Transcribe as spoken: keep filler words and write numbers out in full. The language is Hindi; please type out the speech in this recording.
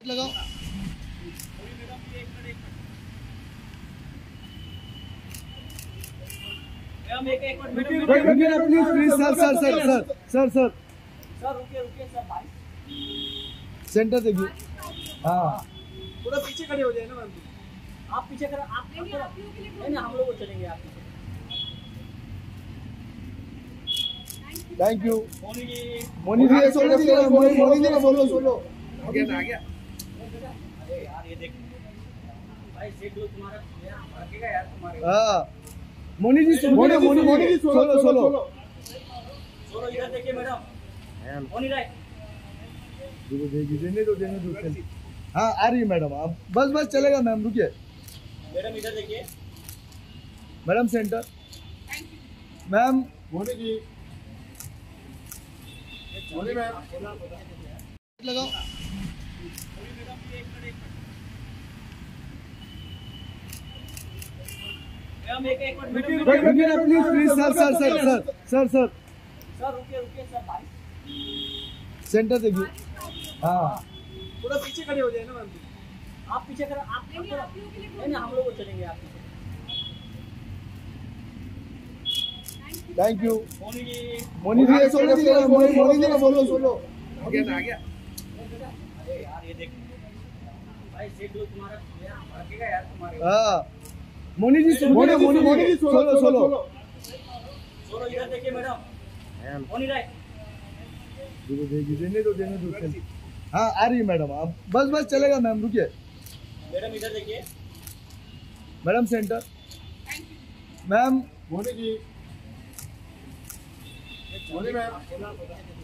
लगाओ। Please please sir sir sir sir sir sir sir रुकिए रुकिए सर भाई सेंटर देखिए। हाँ थोड़ा पीछे खड़े हो जाए ना मैम, आप पीछे कर, आप नहीं नहीं हम लोग चलेंगे आप पीछे। Thank you. Moni ji Moni ji solo solo Moni Moni ji solo solo आ गया। अरे यार ये देख भाई सीट लो तुम्हारा भागेगा यार तुम्हारे। हाँ Moni ji Moni Moni Moni ji solo solo solo इधर देखिए मैडम, मोनी राइट। देखो देखिए देने दो देने दो। हाँ आ रही है मैडम, आप बस बस चलेगा मैम, रुकिए मैडम इधर देखिए। Madam center ma'am. Moni ji Moni ma'am लगाओ। मैम एक एक minute please please sir sir sir sir sir sir sir रुकिए रुकिए सर भाई सेंटर देखिए। हाँ थोड़ा पीछे खड़े हो जाए ना मैम, आप पीछे कर, आप नहीं नहीं हम लोग चलेंगे आप पीछे। Thank you. Moni ji Moni ji solo solo Moni Moni ji solo solo आ गया। अरे यार ये देख भाई सीट लो तुम्हारा भागेगा यार तुम्हारे। हाँ Moni ji Moni Moni Moni ji solo solo solo इधर देखिए मैडम, मोनी राइट। देखो देखिए देने दो देने दो। हाँ आ रही है मैडम, आप बस बस चलेगा मैम, रुकिए मैडम इधर देखिए। Madam center ma'am. Moni ji Moni ma'am